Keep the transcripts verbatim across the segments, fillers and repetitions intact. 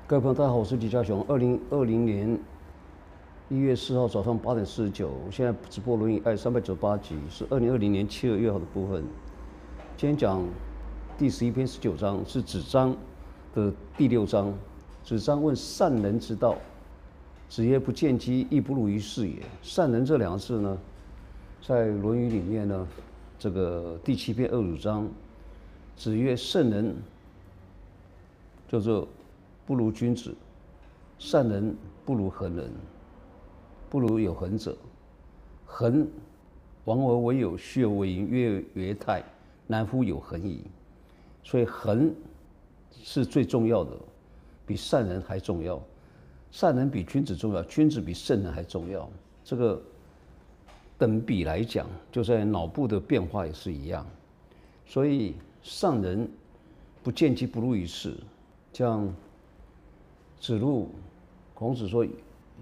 各位朋友，大家好，我是李家雄。二零二零年一月四号早上八点四十九，现在直播轮椅爱三百九十八集，是二零二零年七月一号的部分。今天讲第十一篇十九章，是子章的第六章。子章问善人之道，子曰：不见机，亦不入于事也。善人这两个字呢，在《论语》里面呢，这个第七篇二十五章，子曰：圣人叫做不如君子，善人不如恒人，不如有恒者。恒，王而为有，虚而为盈，曰曰泰，难乎有恒矣。所以恒是最重要的，比善人还重要。善人比君子重要，君子比圣人还重要。这个等比来讲，就在脑部的变化也是一样。所以上人不见机，不入于事。像子路，孔子说：“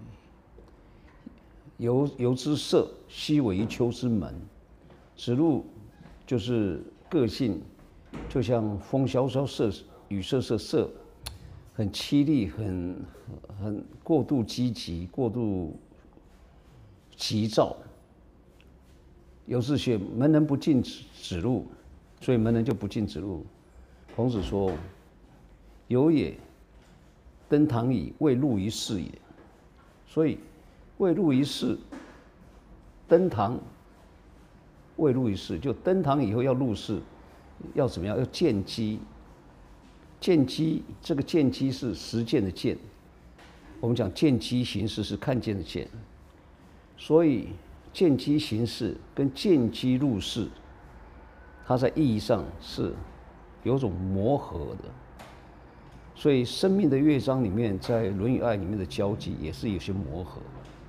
由由之色，奚为丘之门。”子路就是个性，就像风萧萧瑟，雨瑟瑟，瑟很凄厉，很很过度积极，过度急躁。由是学门人不进子路，所以门人就不进子路。孔子说：“有也，登堂矣，未入于事也。”所以未入于事，登堂未入于事，就登堂以后要入事，要怎么样？要见机。见机，这个见机是实践的见。我们讲见机行事是看见的见，所以见机行事跟见机入事，它在意义上是有种磨合的。所以生命的乐章里面，在《论语爱》里面的交集也是有些磨合。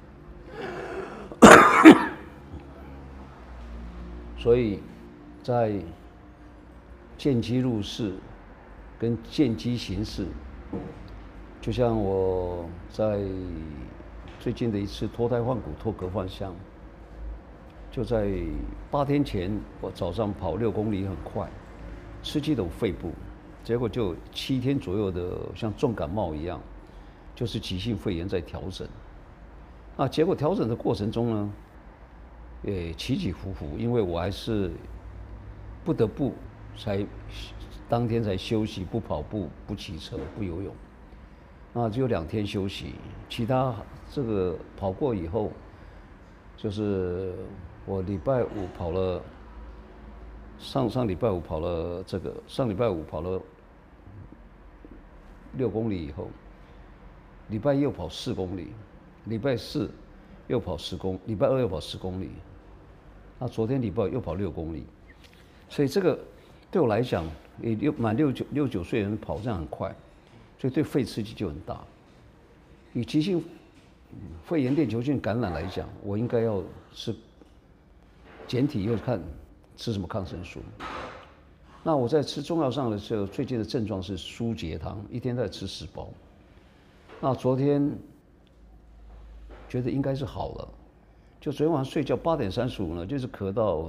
所以在见机入事跟见机行事，就像我在最近的一次脱胎换骨、脱壳换香，就在八天前，我早上跑六公里很快，吃几斗肺部，结果就七天左右的像重感冒一样，就是急性肺炎在调整。那结果调整的过程中呢，也起起伏伏，因为我还是不得不才当天才休息，不跑步、不骑车、不游泳。那只有两天休息，其他这个跑过以后，就是我礼拜五跑了，上上礼拜五跑了这个，上礼拜五跑了六公里以后，礼拜一又跑四公里，礼拜四又跑十公，礼拜二又跑十公里，那昨天礼拜又跑六公里，所以这个对我来讲，也六满六九六九岁人跑这样很快，所以对肺刺激就很大。以急性肺炎链球菌感染来讲，我应该要吃简体，又看吃什么抗生素。那我在吃中药上的时候，最近的症状是疏结汤，一天在吃十包。那昨天觉得应该是好了，就昨天晚上睡觉八点三十五呢，就是咳到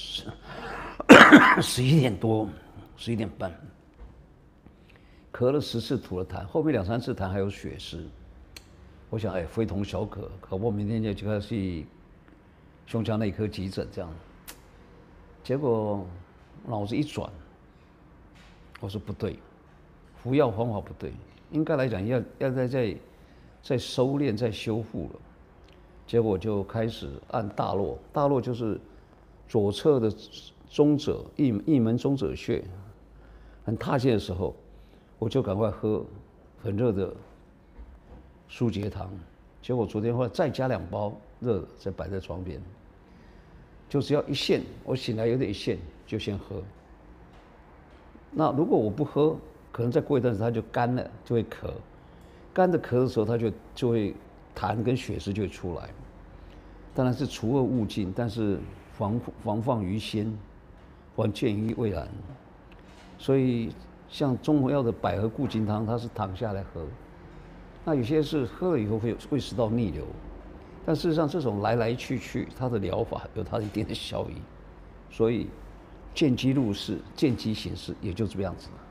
十一点多，十一点半，咳了十次，吐了痰，后面两三次痰还有血丝。我想，哎，非同小可，搞不好明天就就要去胸腔内科急诊这样。结果脑子一转，我说不对，服药方法不对，应该来讲要要再再再收敛、再修复了。结果就开始按大络，大络就是左侧的中者一一门中者穴，很踏线的时候，我就赶快喝很热的疏结汤。结果昨天后来再加两包热的，再摆在床边。就只要一线，我醒来有点一线，就先喝。那如果我不喝，可能再过一段时间它就干了，就会咳。干的咳的时候，它就就会痰跟血丝就会出来。当然是除恶务尽，但是防防范于先，还见于未然。所以像中国药的百合固金汤，它是躺下来喝。那有些是喝了以后会会食道逆流。但事实上，这种来来去去，它的疗法有它一定的效益，所以见机入事，见机行事，也就这个样子。